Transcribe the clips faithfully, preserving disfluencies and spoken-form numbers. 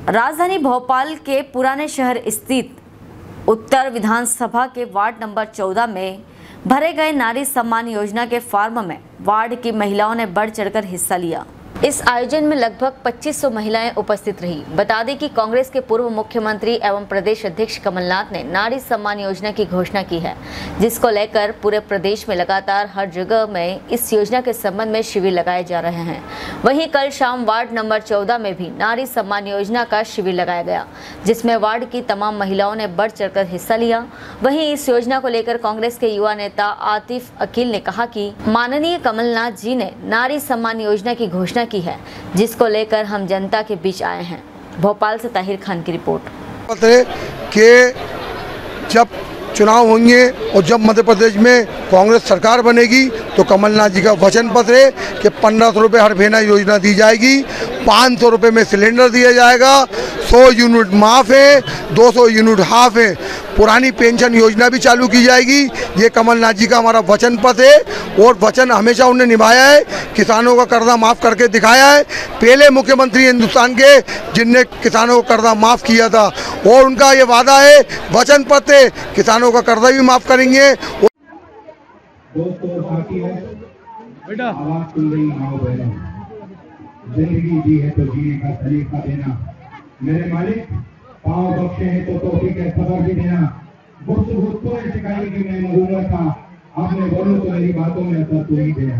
राजधानी भोपाल के पुराने शहर स्थित उत्तर विधानसभा के वार्ड नंबर चौदह में भरे गए नारी सम्मान योजना के फॉर्म में वार्ड की महिलाओं ने बढ़ चढ़कर हिस्सा लिया। इस आयोजन में लगभग पच्चीस सौ महिलाएं उपस्थित रही। बता दें कि कांग्रेस के पूर्व मुख्यमंत्री एवं प्रदेश अध्यक्ष कमलनाथ ने नारी सम्मान योजना की घोषणा की है, जिसको लेकर पूरे प्रदेश में लगातार हर जगह में इस योजना के संबंध में शिविर लगाए जा रहे हैं। वहीं कल शाम वार्ड नंबर चौदह में भी नारी सम्मान योजना का शिविर लगाया गया, जिसमें वार्ड की तमाम महिलाओं ने बढ़ चढ़कर हिस्सा लिया। वहीं इस योजना को लेकर कांग्रेस के युवा नेता आतिफ अकील ने कहा कि माननीय कमलनाथ जी ने नारी सम्मान योजना की घोषणा की है, जिसको लेकर हम जनता के बीच आए हैं। भोपाल से ताहिर खान की रिपोर्ट। कि जब चुनाव होंगे और जब मध्य प्रदेश में कांग्रेस सरकार बनेगी तो कमलनाथ जी का वचन पत्र है कि पंद्रह सौ रुपये हर महीना योजना दी जाएगी, पाँच सौ रुपये में सिलेंडर दिया जाएगा, सौ यूनिट माफ है, दो सौ यूनिट हाफ है, पुरानी पेंशन योजना भी चालू की जाएगी। ये कमलनाथ जी का हमारा वचन पत्र है और वचन हमेशा उन्होंने निभाया है। किसानों का कर्जा माफ़ करके दिखाया है। पहले मुख्यमंत्री हिंदुस्तान के जिनने किसानों का कर्जा माफ़ किया था और उनका ये वादा है, वचन पत्र, किसानों का कर्जा भी माफ़ करेंगे। दोस्तों साथियों, बेटा आवाज सुन रही माओ बहनों, जिंदगी दी है तो जीने का तरीका देना। मेरे मालिक पाँव बख्शे हैं तो तौफीक है सबर भी देना। मुझसे मुझको ऐसे कही कि मैं मरूंगा था, अब मैं बोलूं तो मेरी बातों में असर तो ही देना।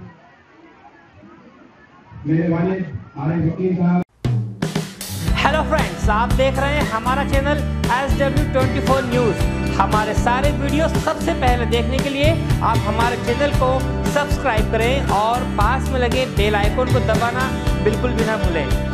मेरे मालिक आरिफ वकील साहब। हेलो फ्रेंड्स, आप देख रहे हैं हमारा channel S W twenty four news. हमारे सारे वीडियो सबसे पहले देखने के लिए आप हमारे चैनल को सब्सक्राइब करें और पास में लगे बेल आइकन को दबाना बिल्कुल भी ना भूलें।